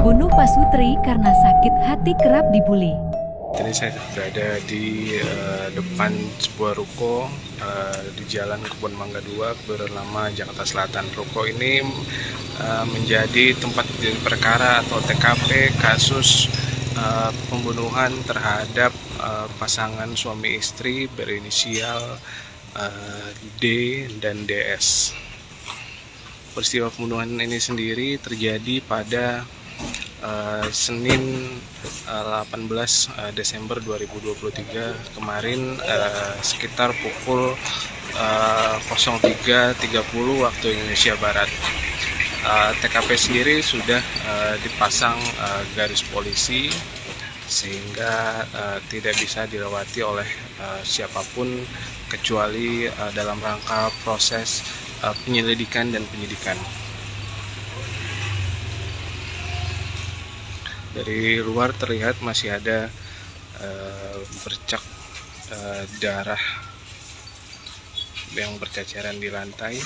Membunuh Pasutri karena sakit hati kerap dibully. Jadi saya berada di depan sebuah ruko di Jalan Kebun Mangga 2, Kebayoran Lama, Jakarta Selatan. Ruko ini menjadi tempat perkara atau TKP kasus pembunuhan terhadap pasangan suami istri berinisial D dan DS. Peristiwa pembunuhan ini sendiri terjadi pada Senin 18 Desember 2023 kemarin sekitar pukul 03.30 waktu Indonesia Barat. TKP sendiri sudah dipasang garis polisi sehingga tidak bisa dilewati oleh siapapun kecuali dalam rangka proses penyelidikan dan penyidikan. Dari luar terlihat masih ada bercak darah yang berceceran di lantai.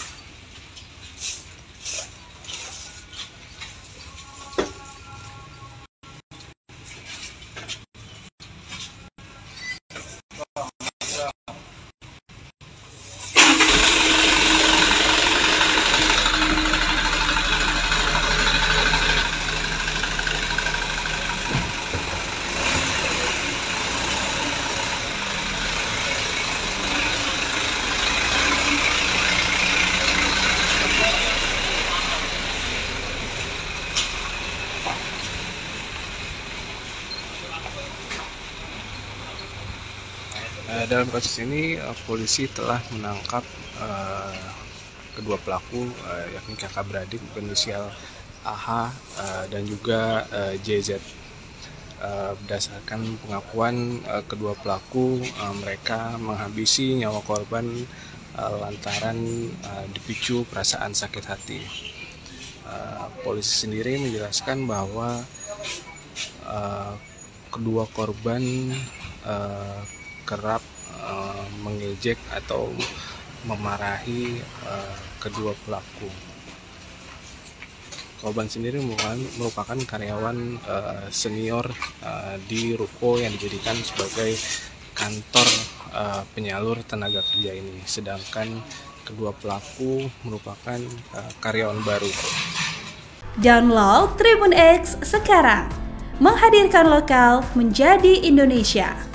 Dalam kasus ini polisi telah menangkap kedua pelaku yakni kakak beradik berinisial AH dan juga JZ. Berdasarkan pengakuan kedua pelaku, mereka menghabisi nyawa korban lantaran dipicu perasaan sakit hati. Polisi sendiri menjelaskan bahwa kedua korban kerap mengejek atau memarahi kedua pelaku. Korban sendiri merupakan karyawan senior di ruko yang dijadikan sebagai kantor penyalur tenaga kerja ini, sedangkan kedua pelaku merupakan karyawan baru. Download Tribun X sekarang, menghadirkan lokal menjadi Indonesia.